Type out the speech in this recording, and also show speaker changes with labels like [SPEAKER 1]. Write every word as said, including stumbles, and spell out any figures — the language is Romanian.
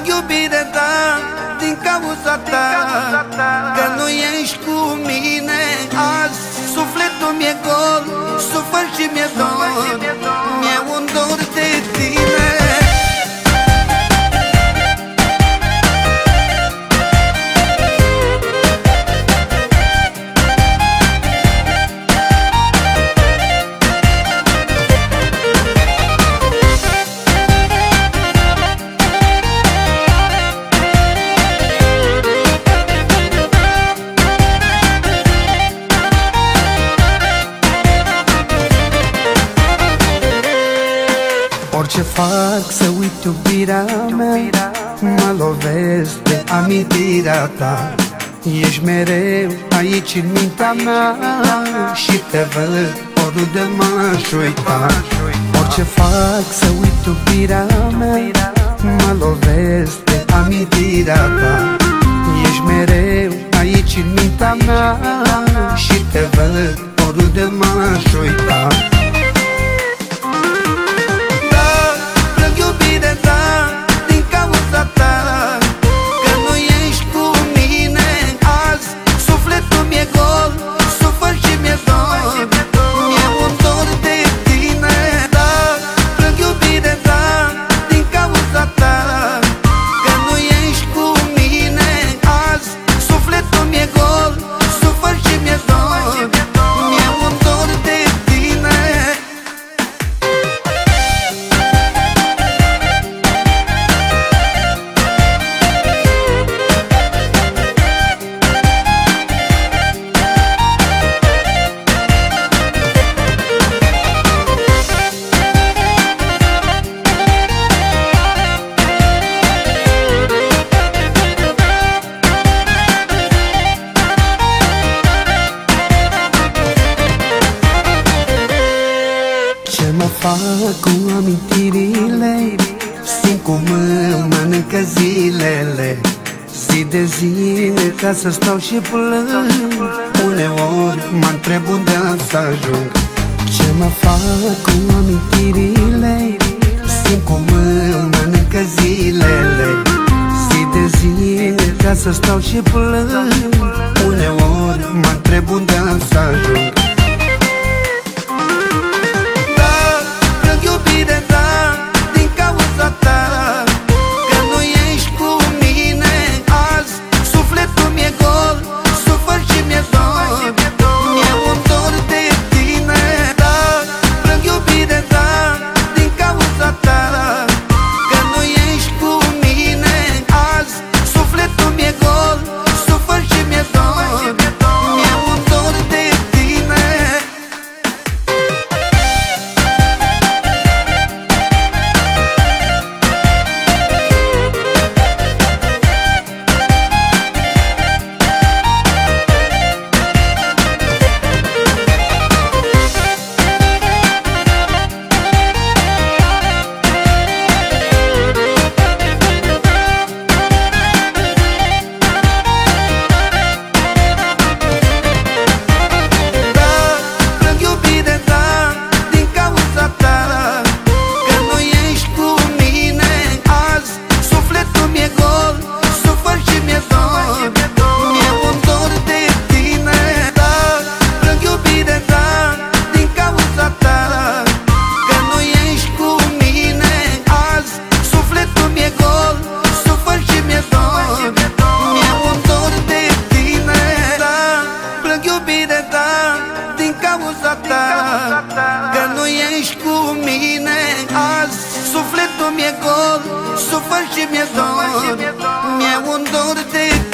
[SPEAKER 1] Plâng iubirea ta din cauza ta, că nu ești cu mine azi. Sufletul mi-e gol, sufăr și mi-e dor, mi-e un dor de tine. Orice fac să uit iubirea mea, mă lovesc de amintirea ta. Ești mereu aici în mintea mea și te văd oriunde m-aș uita. Orice fac să uit iubirea mea, mă lovesc de amintirea ta. Ești mereu aici în mintea mea și te văd oriunde m-aș uita. Mă fac cu amintirile, simt cum mă mănâncă zilele. Zi de zi ca să stau și plâng, uneori mă întreb unde am să ajung. Ce mă fac cu amintirile, simt cum mă mănâncă zilele. Zi de zi ca să stau și plâng, uneori mă întreb unde am să ajung. Că nu ești cu mine azi. Sufletul mi-e gol, sufăr și mi-e dor, mi-e un dor de